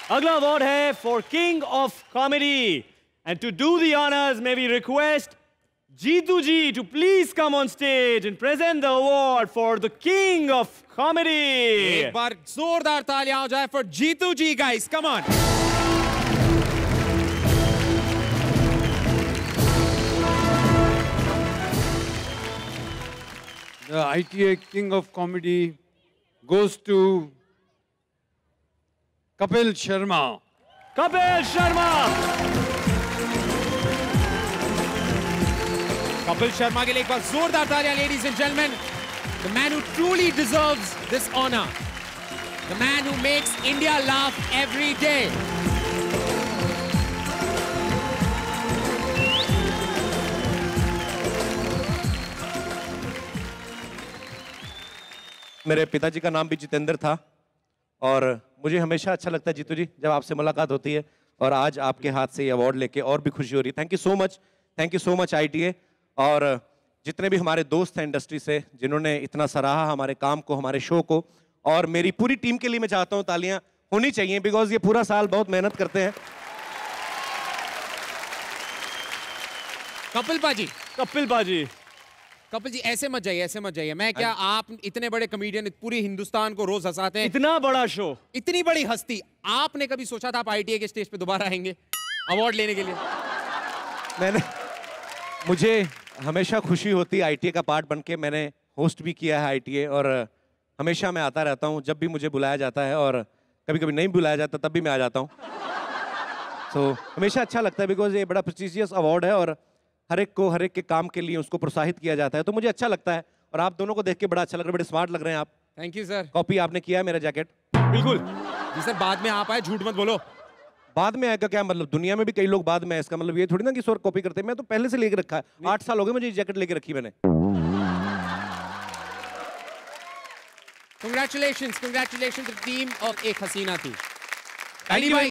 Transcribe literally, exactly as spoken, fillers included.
अगला अवार्ड है for king of comedy and to do the honours may be request Jeetu ji to please come on stage and present the award for the king of comedy. एक बार जोरदार तालियां हो जाए for Jeetu ji guys, come on. The I T A King of Comedy goes to Kapil Sharma. Kapil Sharma. Kapil Sharma के लिए एक बार जोरदार तालियां ladies and gentleman. The man who truly deserves this honor. The man who makes India laugh every day. मेरे पिताजी का नाम भी जितेंद्र था और मुझे हमेशा अच्छा लगता है जीतू जी जब आपसे मुलाकात होती है, और आज आपके हाथ से ये अवार्ड लेके और भी खुशी हो रही है। Thank you so much, thank you so much I T A, और जितने भी हमारे दोस्त हैं इंडस्ट्री से जिन्होंने इतना सराहा हमारे काम को, हमारे शो को, और मेरी पूरी टीम के लिए मैं चाहता हूँ तालियां होनी चाहिए बिकॉज ये पूरा साल बहुत मेहनत करते हैं। कपिल पाजी, कपिल पाजी, कपिल जी ऐसे मत जाइए, ऐसे मत जाइए। मैं क्या, आप इतने बड़े कमेडियन, पूरी हिंदुस्तान को रोज हंसाते हैं, इतना बड़ा शो, इतनी बड़ी हस्ती, आपने कभी सोचा था आप आई टी ए के स्टेज पे दोबारा आएंगे अवार्ड लेने के लिए? मैंने मुझे हमेशा खुशी होती है आई टी ए का पार्ट बन के। मैंने होस्ट भी किया है आई टी ए और हमेशा मैं आता रहता हूँ जब भी मुझे बुलाया जाता है, और कभी कभी नहीं बुलाया जाता तब भी मैं आ जाता हूँ। तो so, हमेशा अच्छा लगता है बिकॉज ये बड़ा प्रेस्टिजियस अवार्ड है और हर एक को हर एक के काम के लिए उसको प्रोत्साहित किया जाता है, तो मुझे अच्छा लगता है। और आप दोनों को देख के बड़ा अच्छा लग रहा है, बड़े स्मार्ट लग रहे हैं आप। Thank you sir. कॉपी आपने किया है मेरा जैकेट? बिल्कुल जी सर। बाद में आप आए, झूठ मत बोलो। बाद में आएगा क्या मतलब? दुनिया में भी कई लोग बाद में, इसका मतलब ये थोड़ी ना कि सर कॉपी करते हैं। मैं तो पहले से लेके रखा है, आठ साल हो गए मुझे जैकेट लेके रखी मैंने। Congratulations, congratulations to the team of एक हसीना थी।